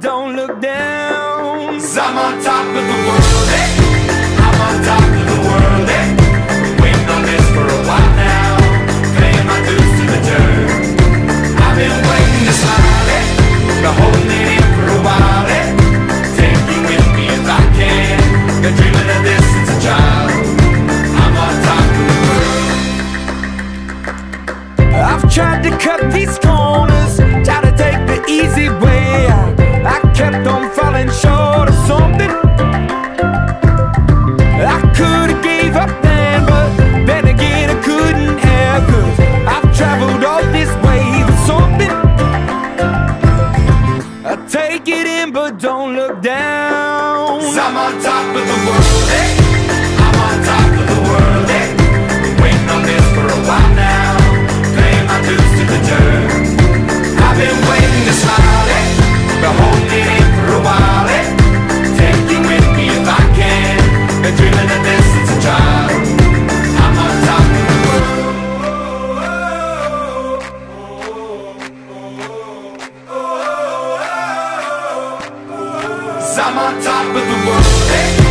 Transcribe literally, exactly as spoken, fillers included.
don't look down. 'Cause I'm on top of the world, eh? I'm on top of the world, eh? Been waiting on this for a while now, paying my dues to the dirt. I've been waiting to smile, eh? Been holding it in for a while, eh? Take you with me if I can. Been dreaming of this since a child. I'm on top of the world. I've tried to cut these corners, tried to take the easy way. I, I kept on falling short of something. I could've gave up then, but then again I couldn't have. 'Cause I've traveled all this way for something. I take it in but don't look down. 'Cause I'm on top of the world, eh? I'm on top of the world, eh? Been waiting on this for a while now, paying my dues to the dirt. I've been waiting to smile, eh? Been holding it in for a while, eh? Take you with me if I can. Been dreaming of this since a child. I'm on top of the world. 'Cause I'm on top of the world, eh?